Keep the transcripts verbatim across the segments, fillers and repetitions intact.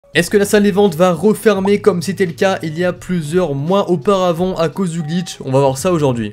Est-ce que la salle des ventes va refermer comme c'était le cas il y a plusieurs mois auparavant à cause du glitch? On va voir ça aujourd'hui.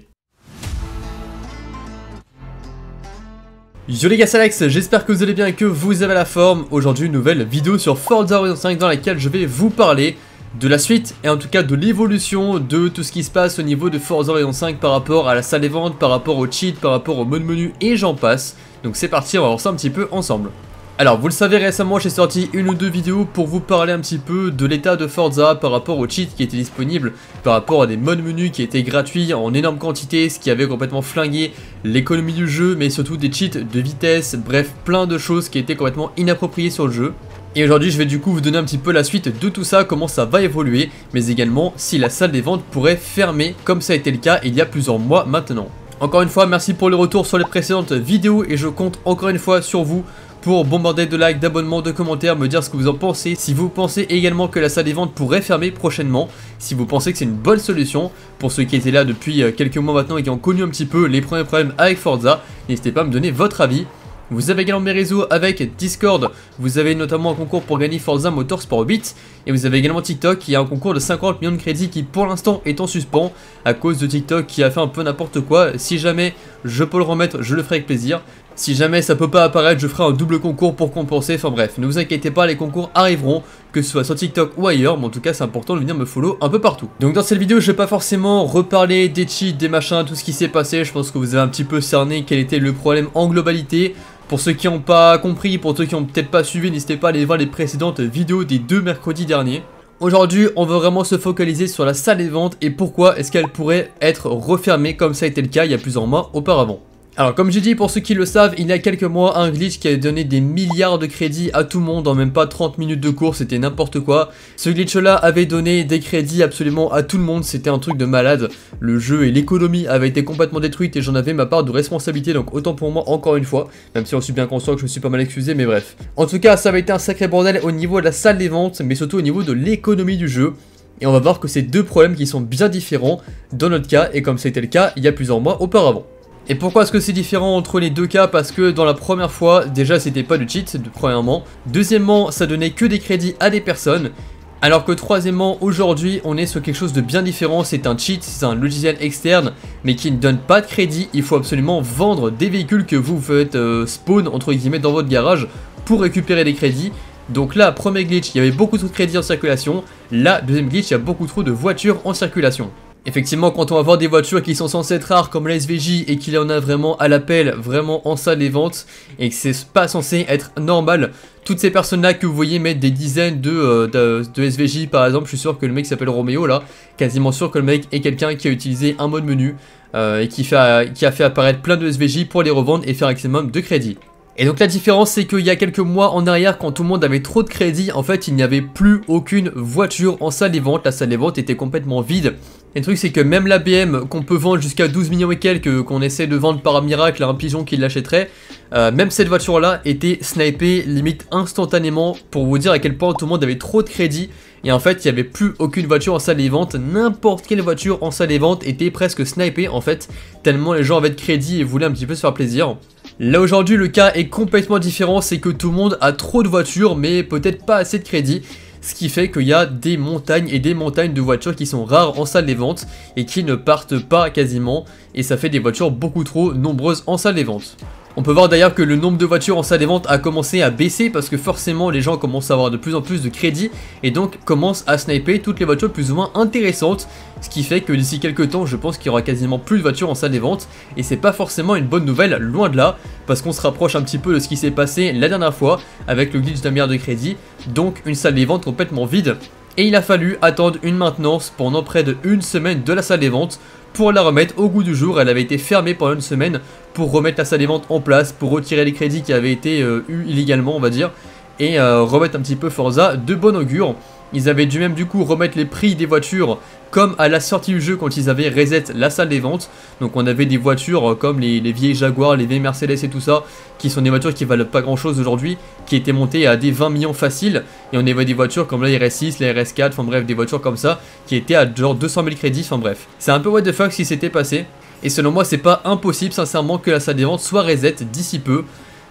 Yo les gars, c'est Alex, j'espère que vous allez bien et que vous avez la forme. Aujourd'hui une nouvelle vidéo sur Forza Horizon cinq dans laquelle je vais vous parler de la suite et en tout cas de l'évolution de tout ce qui se passe au niveau de Forza Horizon cinq par rapport à la salle des ventes, par rapport au cheat, par rapport au mode menu et j'en passe. Donc c'est parti, on va voir ça un petit peu ensemble. Alors vous le savez, récemment j'ai sorti une ou deux vidéos pour vous parler un petit peu de l'état de Forza par rapport aux cheats qui étaient disponibles, par rapport à des modes menus qui étaient gratuits en énorme quantité, ce qui avait complètement flingué l'économie du jeu, mais surtout des cheats de vitesse, bref plein de choses qui étaient complètement inappropriées sur le jeu. Et aujourd'hui je vais du coup vous donner un petit peu la suite de tout ça, comment ça va évoluer, mais également si la salle des ventes pourrait fermer comme ça a été le cas il y a plusieurs mois maintenant. Encore une fois, merci pour le retour sur les précédentes vidéos et je compte encore une fois sur vous pour bombarder de likes, d'abonnements, de commentaires, me dire ce que vous en pensez. Si vous pensez également que la salle des ventes pourrait fermer prochainement, si vous pensez que c'est une bonne solution, pour ceux qui étaient là depuis quelques mois maintenant et qui ont connu un petit peu les premiers problèmes avec Forza, n'hésitez pas à me donner votre avis. Vous avez également mes réseaux avec Discord, vous avez notamment un concours pour gagner Forza Motorsport huit, et vous avez également TikTok qui a un concours de cinquante millions de crédits qui pour l'instant est en suspens à cause de TikTok qui a fait un peu n'importe quoi. Si jamais je peux le remettre, je le ferai avec plaisir. Si jamais ça peut pas apparaître, je ferai un double concours pour compenser, enfin bref, ne vous inquiétez pas, les concours arriveront, que ce soit sur TikTok ou ailleurs, mais en tout cas c'est important de venir me follow un peu partout. Donc dans cette vidéo, je vais pas forcément reparler des cheats, des machins, tout ce qui s'est passé, je pense que vous avez un petit peu cerné quel était le problème en globalité. Pour ceux qui n'ont pas compris, pour ceux qui n'ont peut-être pas suivi, n'hésitez pas à aller voir les précédentes vidéos des deux mercredis derniers. Aujourd'hui, on va vraiment se focaliser sur la salle des ventes et pourquoi est-ce qu'elle pourrait être refermée comme ça a été le cas il y a plusieurs mois auparavant. Alors comme j'ai dit, pour ceux qui le savent, il y a quelques mois, un glitch qui a donné des milliards de crédits à tout le monde en même pas trente minutes de course, c'était n'importe quoi. Ce glitch là avait donné des crédits absolument à tout le monde, c'était un truc de malade. Le jeu et l'économie avaient été complètement détruites et j'en avais ma part de responsabilité, donc autant pour moi encore une fois, même si on suis bien conscient que je me suis pas mal excusé, mais bref. En tout cas, ça avait été un sacré bordel au niveau de la salle des ventes, mais surtout au niveau de l'économie du jeu. Et on va voir que c'est deux problèmes qui sont bien différents dans notre cas, et comme c'était le cas il y a plusieurs mois auparavant. Et pourquoi est-ce que c'est différent entre les deux cas? Parce que dans la première fois, déjà c'était pas de cheat, premièrement. Deuxièmement, ça donnait que des crédits à des personnes. Alors que troisièmement, aujourd'hui, on est sur quelque chose de bien différent. C'est un cheat, c'est un logiciel externe, mais qui ne donne pas de crédit. Il faut absolument vendre des véhicules que vous faites euh, spawn, entre guillemets, dans votre garage pour récupérer des crédits. Donc là, premier glitch, il y avait beaucoup trop de crédits en circulation. Là, deuxième glitch, il y a beaucoup trop de voitures en circulation. Effectivement, quand on va voir des voitures qui sont censées être rares comme la S V J et qu'il y en a vraiment à l'appel, vraiment en salle des ventes, et que c'est pas censé être normal, toutes ces personnes là que vous voyez mettre des dizaines de, euh, de, de S V J par exemple, je suis sûr que le mec s'appelle Roméo là, quasiment sûr que le mec est quelqu'un qui a utilisé un mode menu euh, et qui, fait, qui a fait apparaître plein de S V J pour les revendre et faire un maximum de crédit. Et donc la différence c'est qu'il y a quelques mois en arrière, quand tout le monde avait trop de crédit, en fait il n'y avait plus aucune voiture en salle des ventes, la salle des ventes était complètement vide. Et le truc c'est que même la B M qu'on peut vendre jusqu'à douze millions et quelques, qu'on essaie de vendre par un miracle à un pigeon qui l'achèterait, euh, même cette voiture là était snipée limite instantanément pour vous dire à quel point tout le monde avait trop de crédit. Et en fait il n'y avait plus aucune voiture en salle des ventes, n'importe quelle voiture en salle des ventes était presque snipée en fait, tellement les gens avaient de crédit et voulaient un petit peu se faire plaisir. Là aujourd'hui le cas est complètement différent, c'est que tout le monde a trop de voitures mais peut-être pas assez de crédit. Ce qui fait qu'il y a des montagnes et des montagnes de voitures qui sont rares en salle des ventes et qui ne partent pas quasiment. Et ça fait des voitures beaucoup trop nombreuses en salle des ventes. On peut voir d'ailleurs que le nombre de voitures en salle des ventes a commencé à baisser parce que forcément les gens commencent à avoir de plus en plus de crédit et donc commencent à sniper toutes les voitures plus ou moins intéressantes. Ce qui fait que d'ici quelques temps je pense qu'il y aura quasiment plus de voitures en salle des ventes et c'est pas forcément une bonne nouvelle, loin de là, parce qu'on se rapproche un petit peu de ce qui s'est passé la dernière fois avec le glitch d'un milliard de crédit, donc une salle des ventes complètement vide. Et il a fallu attendre une maintenance pendant près de une semaine de la salle des ventes pour la remettre au goût du jour. Elle avait été fermée pendant une semaine pour remettre la salle des ventes en place, pour retirer les crédits qui avaient été euh, eus illégalement on va dire, et euh, remettre un petit peu Forza de bon augure. Ils avaient dû même du coup remettre les prix des voitures comme à la sortie du jeu quand ils avaient reset la salle des ventes. Donc on avait des voitures comme les, les vieilles Jaguar, les vieilles Mercedes et tout ça, qui sont des voitures qui valent pas grand chose aujourd'hui, qui étaient montées à des vingt millions faciles. Et on avait des voitures comme la R S six, la R S quatre, enfin bref des voitures comme ça, qui étaient à genre deux cent mille crédits, enfin bref. C'est un peu what the fuck ce qui s'était passé. Et selon moi c'est pas impossible sincèrement que la salle des ventes soit reset d'ici peu.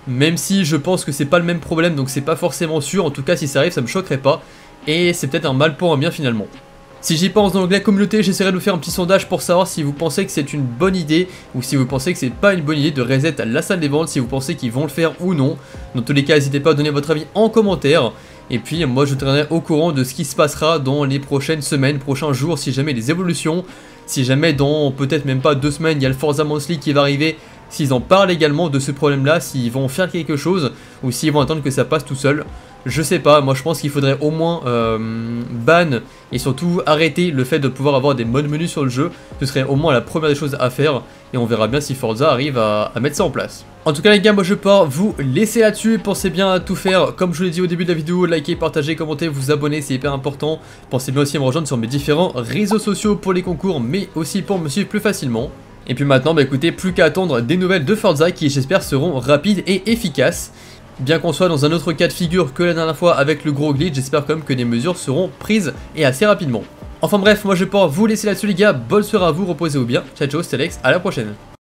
Même si je pense que c'est pas le même problème, donc c'est pas forcément sûr. En tout cas, si ça arrive, ça me choquerait pas. Et c'est peut-être un mal pour un bien finalement. Si j'y pense dans l'onglet communauté, j'essaierai de vous faire un petit sondage pour savoir si vous pensez que c'est une bonne idée ou si vous pensez que c'est pas une bonne idée de reset la salle des ventes, si vous pensez qu'ils vont le faire ou non. Dans tous les cas, n'hésitez pas à donner votre avis en commentaire. Et puis moi je vous tiendrai au courant de ce qui se passera dans les prochaines semaines, prochains jours, si jamais les évolutions, si jamais dans peut-être même pas deux semaines, il y a le Forza Monthly qui va arriver, s'ils en parlent également de ce problème-là, s'ils vont faire quelque chose ou s'ils vont attendre que ça passe tout seul. Je sais pas, moi je pense qu'il faudrait au moins euh, ban et surtout arrêter le fait de pouvoir avoir des modes menus sur le jeu. Ce serait au moins la première des choses à faire et on verra bien si Forza arrive à, à mettre ça en place. En tout cas les gars, moi je pars vous laisser là-dessus, pensez bien à tout faire comme je vous l'ai dit au début de la vidéo, likez, partagez, commentez, vous abonnez, c'est hyper important. Pensez bien aussi à me rejoindre sur mes différents réseaux sociaux pour les concours mais aussi pour me suivre plus facilement. Et puis maintenant, bah écoutez, plus qu'à attendre des nouvelles de Forza qui j'espère seront rapides et efficaces. Bien qu'on soit dans un autre cas de figure que la dernière fois avec le gros glitch, j'espère quand même que des mesures seront prises et assez rapidement. Enfin bref, moi je vais pouvoir vous laisser là-dessus les gars, bonne soirée à vous, reposez-vous bien, ciao ciao, c'était Alex, à la prochaine.